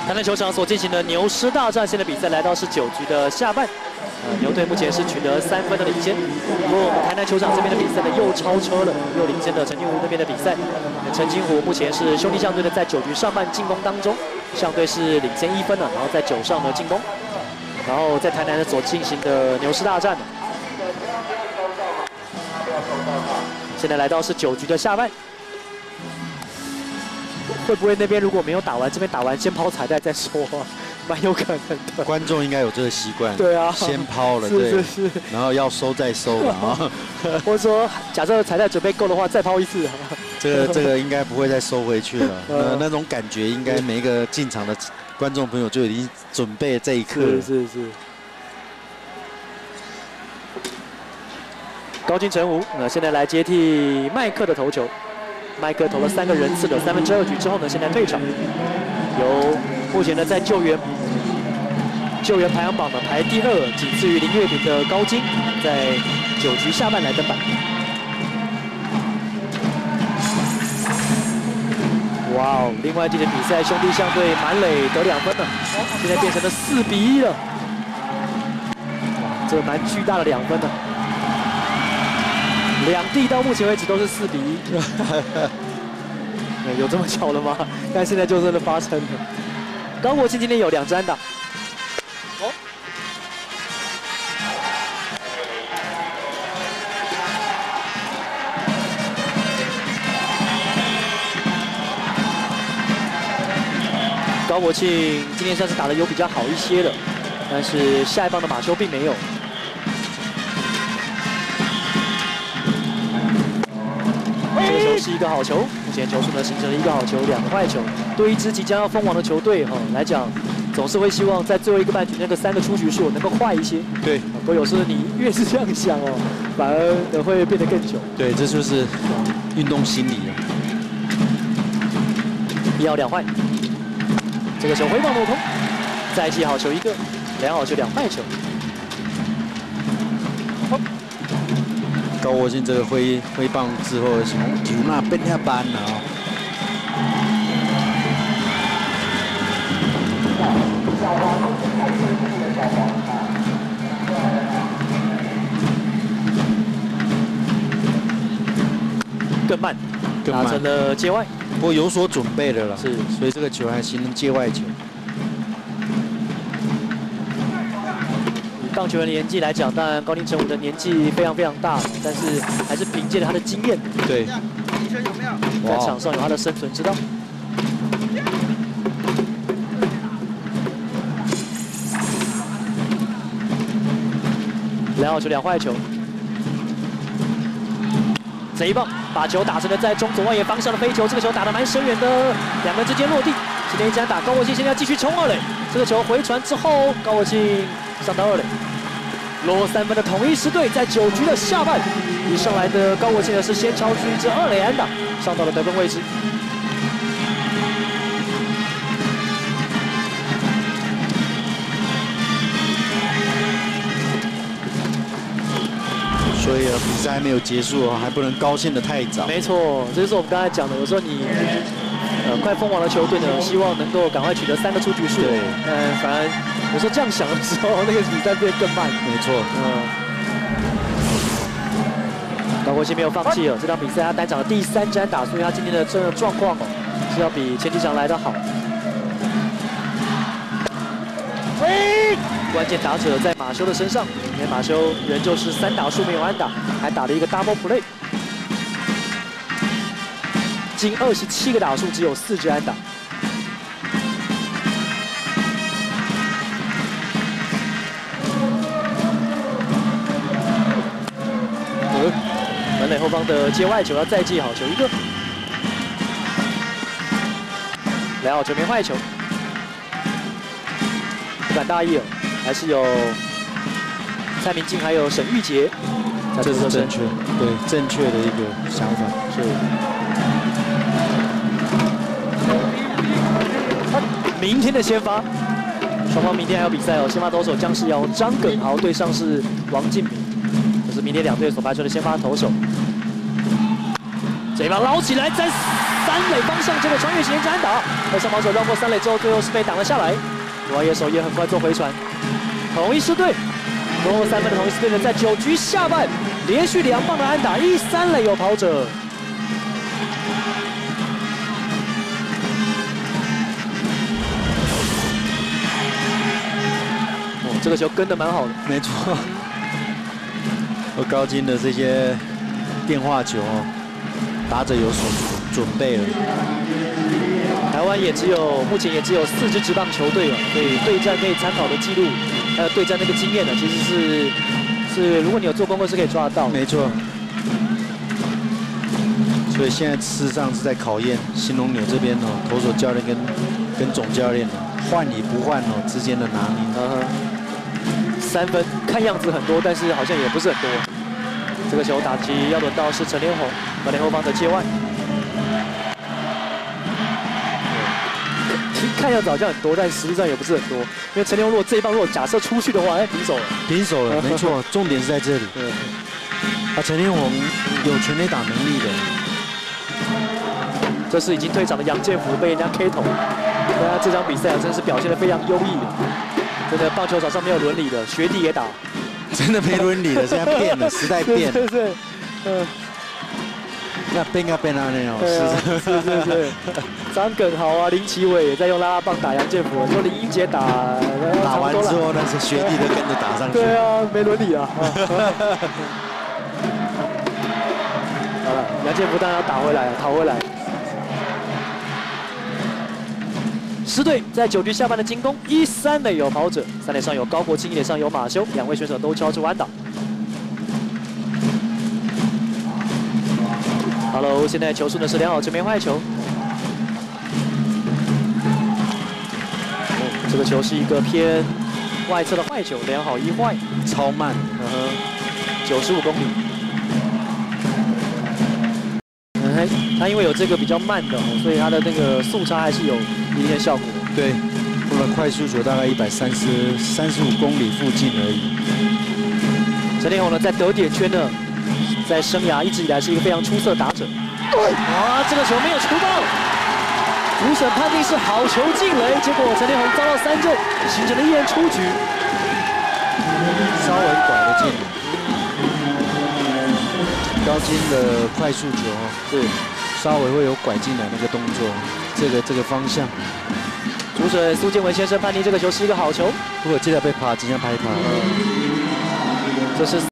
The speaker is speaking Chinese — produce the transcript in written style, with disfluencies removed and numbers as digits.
台南球场所进行的牛狮大战，现在比赛来到是9局的下半。牛队目前是取得3分的领先。不过我们台南球场这边的比赛呢，又超车了，又领先了陈金湖那边的比赛。陈金湖目前是兄弟象队的在9局上半进攻当中，象队是领先1分了，然后在9上的进攻。然后在台南的所进行的牛狮大战，现在来到是9局的下半。 会不会那边如果没有打完，这边打完先抛彩带再说啊？蛮有可能的。 观众应该有这个习惯。 对啊， 先抛了，对，是。然后要收再收了啊。 或者说，假设彩带准备够的话，再抛一次。 这个应该不会再收回去了。那种感觉，应该每一个进场的观众朋友就已经准备这一刻了。 是。高金城武，现在来接替麦克的投球。 麦克投了3个人次的2/3局之后呢，现在退场，由目前呢在救援排行榜呢排第2，仅次于林月平的高金，在9局下半来登板。哇哦！另外一场比赛，兄弟象队满垒得2分了，现在变成了4比1了。哇，这蛮巨大的2分呢。 两地到目前为止都是4比1，有这么巧了吗？但现在就真的发生了。高国庆今天有2支安打。高国庆今天算是打得有比较好一些的，但是下一棒的马修并没有。 这个球是一个好球，目前球数呢形成了1个好球，2个坏球。对一支即将要封王的球队来讲，总是会希望在最后1个半局那个3个出局数能够快一些。对，不过有时候你越是这样想反而会变得更久。对，这就是运动心理了。1好2坏，这个球挥棒落空，再记好球1个，2好球2坏球。 高国庆这个挥棒之后，从球那变下班了更慢，打成了界外。 不过有所准备的了，是，所以这个球还形成界外球。 棒球员的年纪来讲，当然高林成武的年纪非常大，但是还是凭借着他的经验，对，在场上有他的生存之道。2好球2坏球，这一棒把球打成了在中左外野方向的飞球，这个球打得蛮深远的，2人之间落地。今天1支安打，高国庆现在要继续冲2垒，这个球回传之后，高国庆。 上到2垒，落3分的统一狮队在9局的下半，一上来的高国庆呢是先超出1支2垒安打，上到了得分位置。 所以比赛还没有结束还不能高兴得太早。没错，这就是我们刚才讲的，有时候你快封王的球队呢，希望能够赶快取得3个出局数。对，反而。 有时候这样想的时候，那个比赛变更慢。没错，高国庆没有放弃这场比赛他单场的第3支安打，所以他今天的这个状况是要比前几场来得好。关键打者在马修的身上，今天马修仍旧是3打数没有安打，还打了一个 double play， 近27个打数只有4支安打。 门垒后方的界外球要再记好球1个，2好球没坏球，不敢大意还是有蔡明进还有沈玉杰， 这是正确，对正确的一个想法是。 明天的先发，双方明天还有比赛先发投手将是由张耿豪对上是王敬明。 是明天2队所派出的先发投手，这一棒捞起来，在3 三垒方向，结果穿越形安打，而上跑者绕过三垒之后，最后是被挡了下来。外野手也很快做回传，同一狮队，落后3分的同一狮队呢，在9局下半连续2棒的安打，1、3垒有跑者。哦，这个球跟得蛮好的， 没错。而高金的这些变化球哦，打者有所准备了。 台湾目前也只有4支职棒球队了，所以对战可以参考的记录，还有对战那个经验呢，其实是如果你有做功课是可以抓得到的。 没错。所以现在事实上是在考验兴农牛这边哦，投手教练跟总教练换与不换哦之间的拿捏。 3分看样子很多，但是好像也不是很多。这个球打击要轮到是陈连宏，把连后方的界外。看样子好像很多，但实际上也不是很多。因为陈连宏如果这一棒如果假设出去的话，平手了。 平手了，没错，重点是在这里。陈连宏有全垒打能力的。 这是已经退场的杨建福被人家 K 头，对啊，这场比赛啊真是表现得非常优异的。真的棒球场上没有伦理的，学弟也打， 真的没伦理了，现在变了，时代变了。 对， 那变啊变啊那种。 是。张耿豪啊，林奇伟也在用拉拉棒打杨建福，说林英杰打完之后，那些学弟都跟着打上去。 对啊，没伦理啊。好了，杨建福当然要打回来了，讨回来。狮队在9局下半的进攻，1、3垒有跑者，3垒上有高国庆，1垒上有马修，2位选手都敲出安打。Hello， 现在球速呢是良好正面坏球。这个球是一个偏外侧的坏球，良好1坏， 超慢 ，95公里。他因为有这个比较慢的，所以他的那个速差还是有一定的效果。 对，除了快速球大概135公里附近而已。 陈连宏呢，在得点圈呢，在生涯一直以来是一个非常出色的打者。哇，这个球没有出到，主审判定是好球进垒，结果陈连宏遭到3振，形成了1人出局。 稍微拐了进。高金的快速球是稍微会有拐进来那个动作，这个方向。 主审苏建文先生判定这个球是一个好球。 如果这条被拍，即将拍他。 这是